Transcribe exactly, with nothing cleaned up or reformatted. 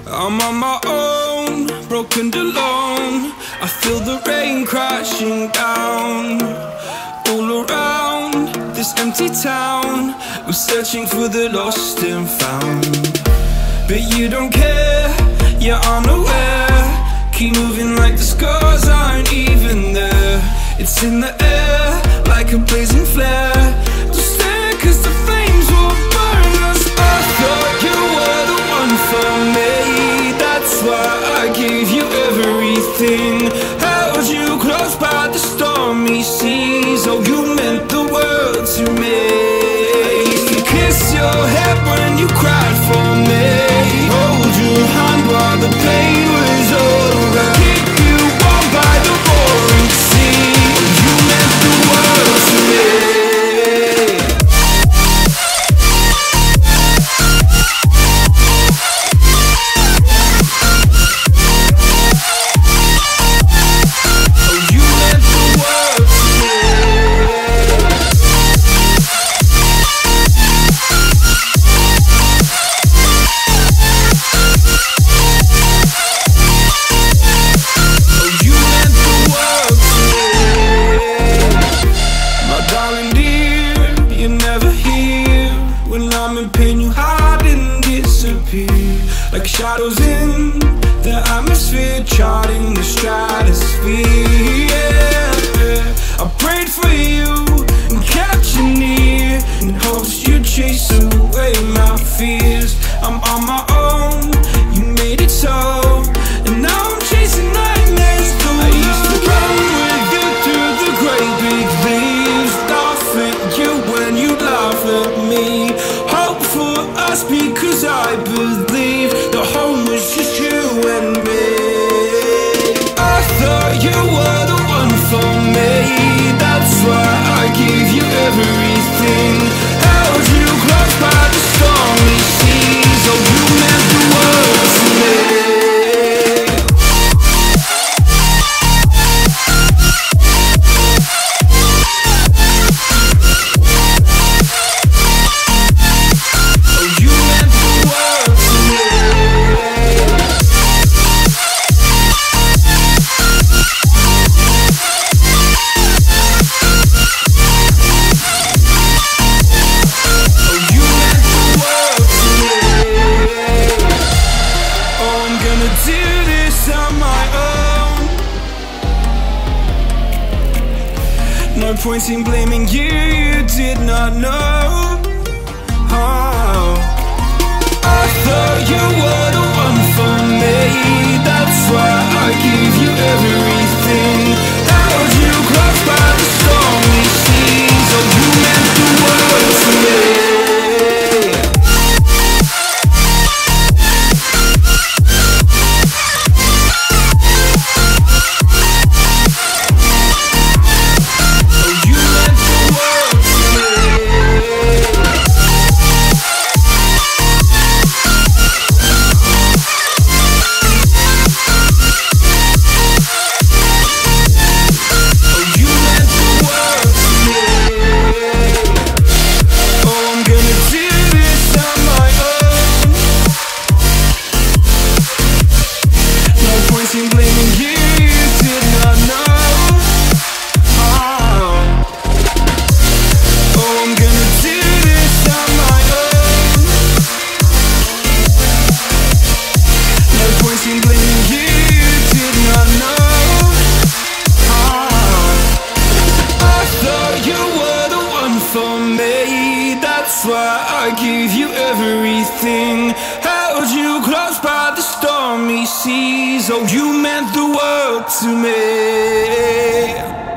I'm on my own, broken and alone. I feel the rain crashing down. All around this empty town, we're searching for the lost and found. But you don't care, you're unaware. Keep moving like the scars aren't even there. It's in the air, like a blazing flare. Don't stare, cause the flames will burn us. I thought you were the one for me. That's why I gave you everything. Held you close by the stormy seas. Oh, you meant the world to me. I used to kiss your head when you cried for me. Hold your hand while the pain was over. Keep you warm by the roaring sea. You meant the world to me. Like shadows in the atmosphere, charting the stratosphere. Yeah. I prayed for you and kept you near, in hopes you'd chase away my fears. I'm on my own, you made it so, and now I'm chasing nightmares too. I used to run with you through the great big leaves, laugh at you when you laugh at me. Hope for us because I believe the home was just you and me. I thought you were the one for me. That's why I gave you everything. Held you close by the stormy seas. Oh, you meant the world to me. No point in blaming you, you did not know. Oh. I thought you were the one for me. That's why I gave you everything. Held you close by the stormy seas. Oh, you meant the world to me. That's why I gave you everything. Held you close by the stormy seas. Oh, you meant the world to me.